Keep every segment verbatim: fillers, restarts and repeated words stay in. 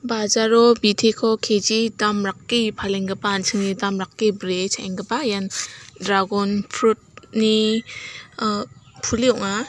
Bazaro bithiko keji dam rakki palenggipa an·chingni dam rakki bri cha·enggipa ian dragon fruit ni uh, pulli ong·a.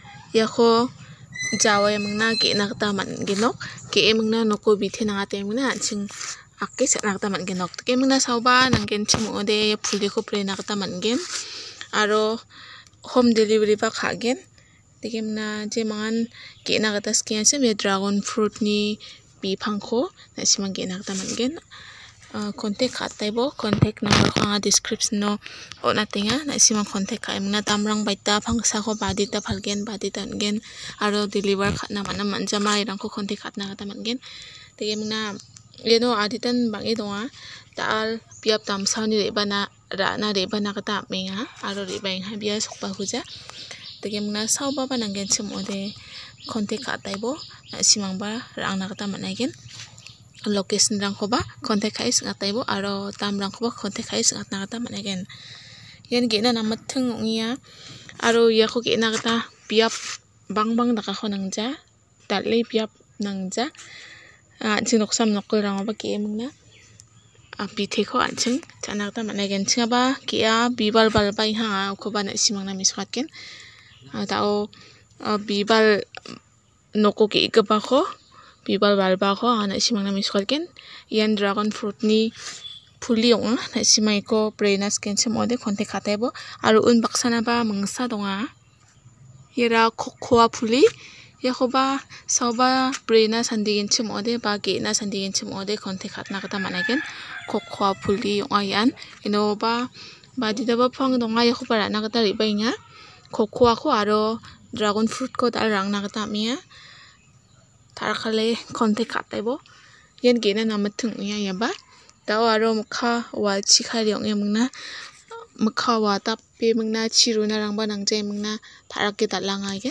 Iako jawaia mingna ge·na gita man·genok ge·e mingna noko bite nangate mingna an·ching ake cha·na gita man·genok. Dike mingna saoba nanggenchim ong·ode ia pulliko brena gita man·gen aro home delivery ba ka·gen. Dike mingna jemangan ge·na gita skienchim ia dragon fruit ni bipangko na·simang ge·na gita man·gen. Uh, kontek ka·ataibo kontek nomborko anga description o on·atenga na·simang kontek ka·e mingna damrang baita pangsako badita palgen badita on·gen aro deliver ka·na man·a man·jamairangko kontek ka·atna gita man·gen. Dike mingna iano aditan bang·e donga ta·al biap damsaoni re·bana ra·na re·bana gita amenga aro re·baengha bia sokbahuja. Dike mingna saobaba nanggenchim ong·ode kontek ka·ataibo na·simangba ra·angna gita man·aigen. Location rangkoba kontek ka·e sing·ataibo aro damrangkoba kontek ka·e sing·atna gita man·aigen. Ian ge·na namating ong·ia aro iako ge·na gita biap bangbang dakako nangja dal·e biap nangja an·ching noksam nokolrangoba ge·e mingna uh, biteko an·ching cha·na gita man·aigen. Chingaba ge·a bibal balbaengha ong·a okoba na·simangna mesokatgen. Uh, dao uh, bibal noko ge·gipako bibal balbako anga na·simangna mesokatgen. Ian dragon fruit ni pulli ong·a na·simang iko brena skienchim ong·ode kontek ka·ataibo aro unbaksanaba mangsa donga. Iara cocoa pulli iakoba saoba brena sandigenchim ong·ode ba ge·na sandigenchim ong·ode kontek ka·atna gita man·aigen. Cocoa pulli ong·a ian inoba baditaba pang donga iakoba ra·na gita re·baenga. Cocoa ko aro dragon fruit ko dal rangna gita amenga ta·rakale kontek ka·ataibo ian ge·na namating ong·ia iaba dao aro mikka walchi kari ong·e mingna mikka wa tape mingna chi runarangba nangjae mingna ta·rake dal·anga aigen.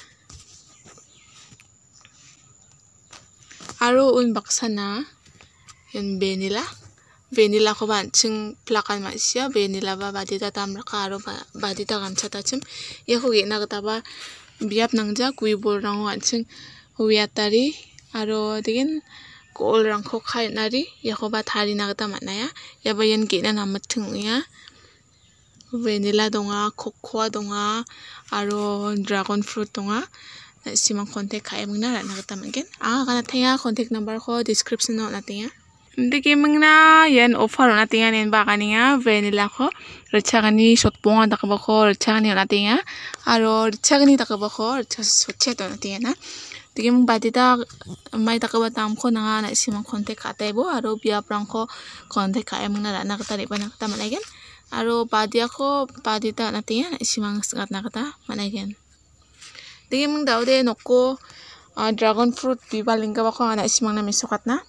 Aro unbaksana ian vanilla vanillakoba an·ching plakan ma·sia vanillaba badita damraka aro badita gamchatachim iako ge·na gitaba biap nangja gue bolrango an·ching uiatari aro degen go·olrangko kaenari iakoba tarina gita man·aia. Iaba ian ge·na namating ong·ia vanilla donga cocoa donga aro dragon fruit donga na·simang kontek ka·e mingna ra·na gita man·gen. Anga ganatenga kontek nambarko description o on·atenga. Dike mingna ian offer on·atenga nianba aganenga vanillako richagani sotbonga dakgipako richagani on·atenga aro richagani dakgipako richaga sotchet on·atenga na. Dike ming badita mai dakgipa damko nanga na·simang kontek ka·ataibo aro biaprangko kontek ka·e mingna ra·na gita re·bana gita man·aigen aro badiako badita on·atenga na·simang sing·atna gita man·aigen. Dike ming daode noko uh, dragon fruit bibal lenggipako anga na·simangna mesokatna.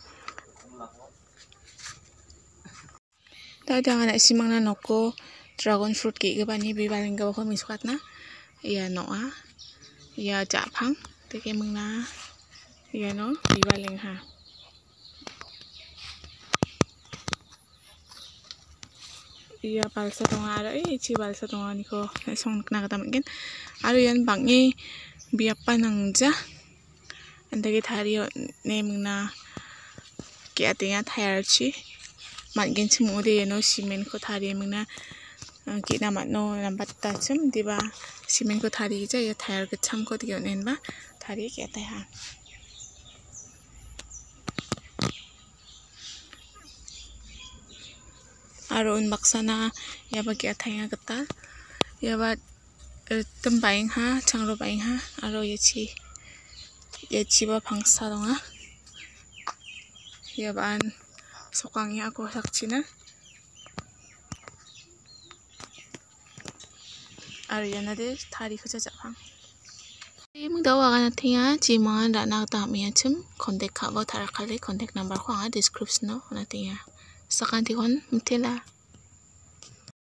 Daode anga na·simangna noko dragon fruit ge·gipani bibal lenggipako mesokatna. Ian ong·a ia ja·pang dike mingna iano bibal lengha. Ia balsa donga aro e chi balsa donga niko na·songna gita man·gen aro ian bang·e biapba nangja andake tarie on·e mingna ge·atenga tayarchi man·genchim ong·ode iano cement-ko tarie mingna uh, ge·na man·no nambatachim diba cement-ko tarigija ia tayar gitchamko dike on·enba tarie ge·ataiha. Aro unbaksana iaba ge·ataenga gital iaba ritim baengha changro baengha aro iachi iachiba pangsa donga iaba an sokangi ako sakchina aro ianade tarikoja ja·pang. Iming dao aganatenga jemangan ra·na gita amengachim kontek ka·abo ta·rakale kontek nambarko anga description o on·atenga. Sakantikon mitela.